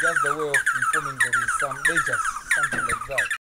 just the way of informing there is some dangers, something like that.